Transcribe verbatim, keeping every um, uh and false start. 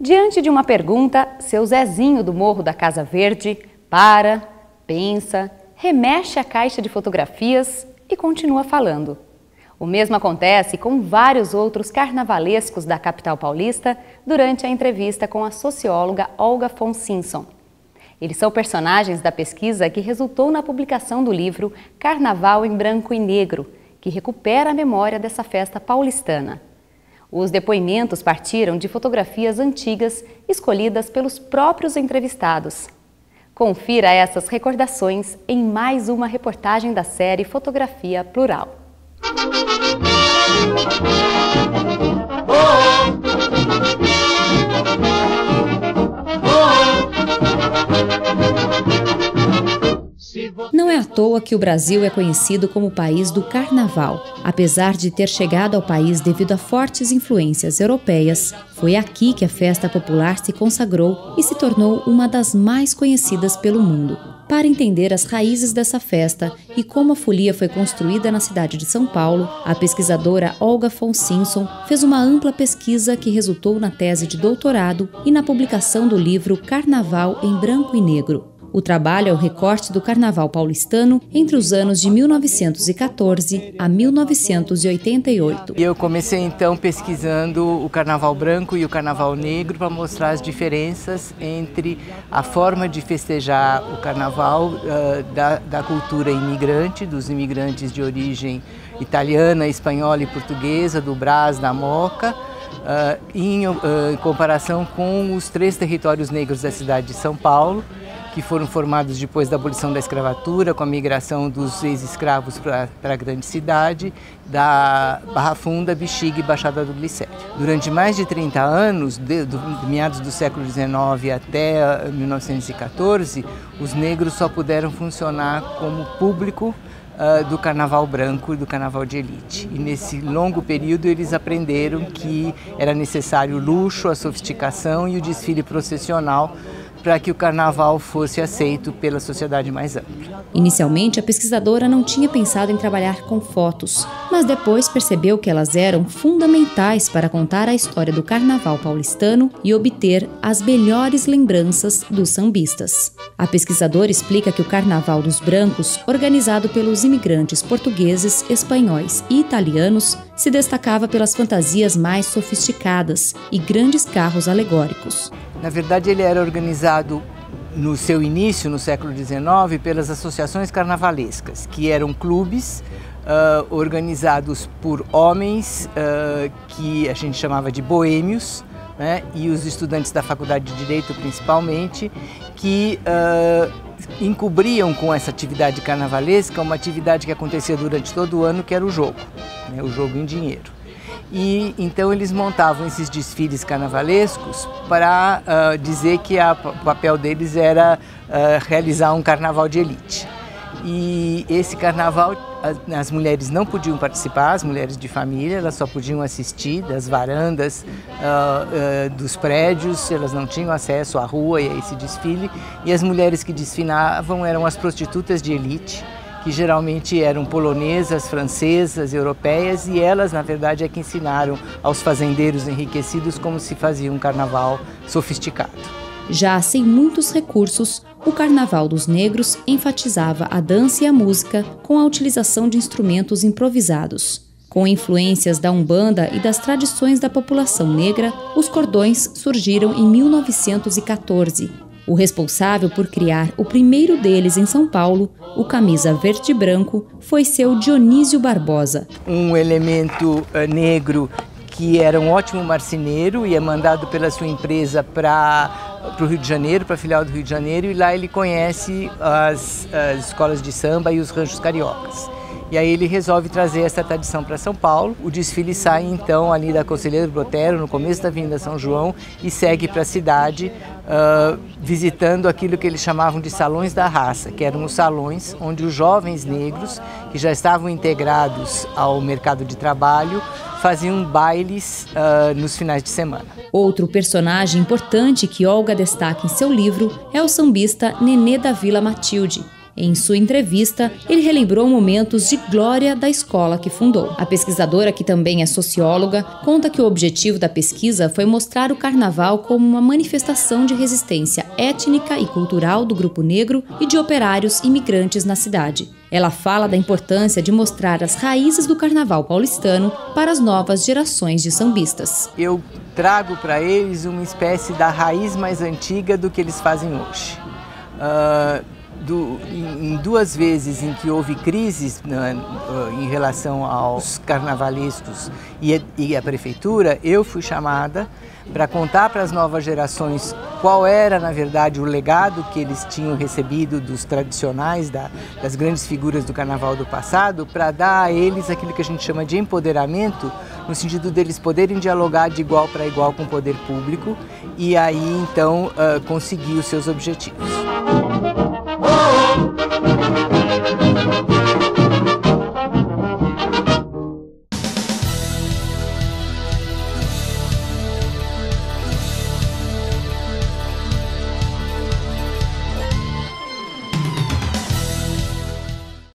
Diante de uma pergunta, seu Zezinho do Morro da Casa Verde para, pensa, remexe a caixa de fotografias e continua falando. O mesmo acontece com vários outros carnavalescos da capital paulista durante a entrevista com a socióloga Olga von Simson. Eles são personagens da pesquisa que resultou na publicação do livro Carnaval em Branco e Negro, que recupera a memória dessa festa paulistana. Os depoimentos partiram de fotografias antigas escolhidas pelos próprios entrevistados. Confira essas recordações em mais uma reportagem da série Fotografia Plural. Não é à toa que o Brasil é conhecido como o país do carnaval. Apesar de ter chegado ao país devido a fortes influências europeias, foi aqui que a festa popular se consagrou e se tornou uma das mais conhecidas pelo mundo. Para entender as raízes dessa festa e como a folia foi construída na cidade de São Paulo, a pesquisadora Olga von Simson fez uma ampla pesquisa que resultou na tese de doutorado e na publicação do livro Carnaval em Branco e Negro. O trabalho é o recorte do carnaval paulistano entre os anos de mil novecentos e quatorze a mil novecentos e oitenta e oito. Eu comecei então pesquisando o carnaval branco e o carnaval negro para mostrar as diferenças entre a forma de festejar o carnaval uh, da, da cultura imigrante, dos imigrantes de origem italiana, espanhola e portuguesa, do Brás, da Moca, uh, em, uh, em comparação com os três territórios negros da cidade de São Paulo, que foram formados depois da abolição da escravatura, com a migração dos ex-escravos para a grande cidade, da Barra Funda, Bexiga e Baixada do Glicério. Durante mais de trinta anos, de, do, de meados do século dezenove até mil novecentos e quatorze, os negros só puderam funcionar como público uh, do carnaval branco e do carnaval de elite. E nesse longo período eles aprenderam que era necessário o luxo, a sofisticação e o desfile processional para que o carnaval fosse aceito pela sociedade mais ampla. Inicialmente, a pesquisadora não tinha pensado em trabalhar com fotos, mas depois percebeu que elas eram fundamentais para contar a história do carnaval paulistano e obter as melhores lembranças dos sambistas. A pesquisadora explica que o Carnaval dos Brancos, organizado pelos imigrantes portugueses, espanhóis e italianos, se destacava pelas fantasias mais sofisticadas e grandes carros alegóricos. Na verdade, ele era organizado no seu início, no século dezenove, pelas associações carnavalescas, que eram clubes uh, organizados por homens uh, que a gente chamava de boêmios, né, e os estudantes da Faculdade de Direito, principalmente, que uh, encobriam com essa atividade carnavalesca uma atividade que acontecia durante todo o ano, que era o jogo, né, o jogo em dinheiro. E então eles montavam esses desfiles carnavalescos para uh, dizer que a, o papel deles era uh, realizar um carnaval de elite. E esse carnaval, as, as mulheres não podiam participar, as mulheres de família, elas só podiam assistir das varandas uh, uh, dos prédios, elas não tinham acesso à rua e a esse desfile. E as mulheres que desfilavam eram as prostitutas de elite, que geralmente eram polonesas, francesas, europeias, e elas, na verdade, é que ensinaram aos fazendeiros enriquecidos como se fazia um carnaval sofisticado. Já sem muitos recursos, o Carnaval dos Negros enfatizava a dança e a música com a utilização de instrumentos improvisados. Com influências da Umbanda e das tradições da população negra, os cordões surgiram em mil novecentos e quatorze. O responsável por criar o primeiro deles em São Paulo, o camisa verde e branco, foi seu Dionísio Barbosa. Um elemento uh, negro que era um ótimo marceneiro e é mandado pela sua empresa para o Rio de Janeiro, para a filial do Rio de Janeiro, e lá ele conhece as, as escolas de samba e os ranchos cariocas. E aí ele resolve trazer essa tradição para São Paulo. O desfile sai então ali da Conselheiro Brotero, no começo da Avenida São João, e segue para a cidade, uh, visitando aquilo que eles chamavam de salões da raça, que eram os salões onde os jovens negros, que já estavam integrados ao mercado de trabalho, faziam bailes uh, nos finais de semana. Outro personagem importante que Olga destaca em seu livro é o sambista Nenê da Vila Matilde. Em sua entrevista, ele relembrou momentos de glória da escola que fundou. A pesquisadora, que também é socióloga, conta que o objetivo da pesquisa foi mostrar o carnaval como uma manifestação de resistência étnica e cultural do grupo negro e de operários imigrantes na cidade. Ela fala da importância de mostrar as raízes do carnaval paulistano para as novas gerações de sambistas. Eu trago para eles uma espécie da raiz mais antiga do que eles fazem hoje. Uh, do, em, em duas vezes em que houve crises né, em relação aos carnavalescos e a, e a prefeitura, eu fui chamada para contar para as novas gerações qual era, na verdade, o legado que eles tinham recebido dos tradicionais, da, das grandes figuras do carnaval do passado, para dar a eles aquilo que a gente chama de empoderamento, no sentido deles poderem dialogar de igual para igual com o poder público e aí, então, uh, conseguir os seus objetivos.